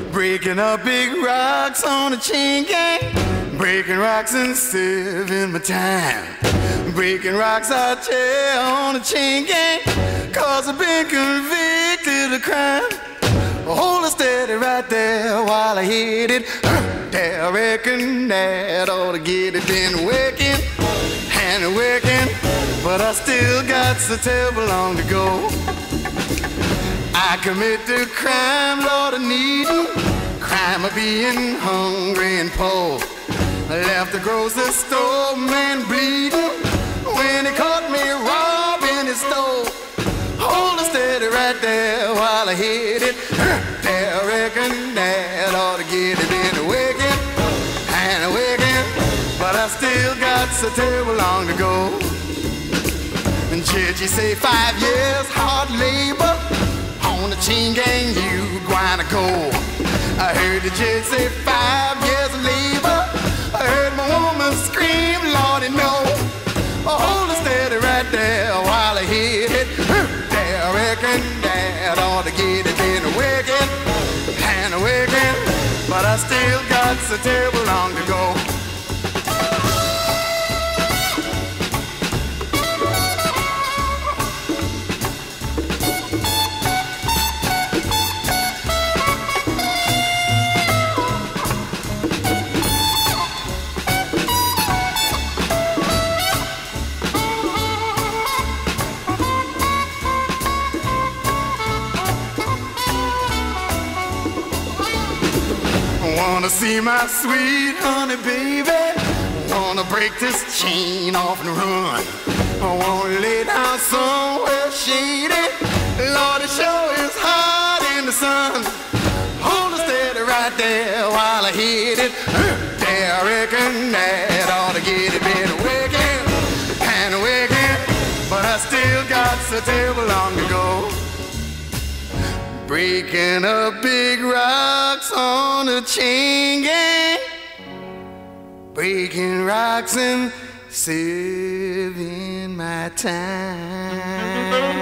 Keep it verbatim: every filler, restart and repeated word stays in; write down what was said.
Breaking up big rocks on a chain gang. Breaking rocks and saving my time. Breaking rocks, I tell, on a chain gang. Cause I've been convicted of crime. Hold it steady right there while I hit it. There, I reckon that ought to get it. Been working and working, but I still got so terrible long to go. I commit the crime, Lord, of needing. Crime of being hungry and poor. I left the grocery store, man, bleeding when he caught me robbing his store. Hold it steady right there while I hit it. There, I reckon that ought to get it. Been working and working, but I still got so terrible long to go. And church, you say five years hard labor on the chain gang, you gonna go. I heard the judge say five years of labor. I heard my woman scream, Lordy, no. Hold it steady right there while I hit it. There, I reckon that ought to get it. Been working and working, but I still got so terrible long to go. Wanna see my sweet honey baby. Wanna break this chain off and run. I wanna lay down somewhere shady. Lord, it sure is hot in the sun. Hold it steady right there while I hit it. There, I reckon that ought to get it. Been working and working, but I still got so terrible long to go. Breaking up big rocks on a chain gang. Breaking rocks and saving my time.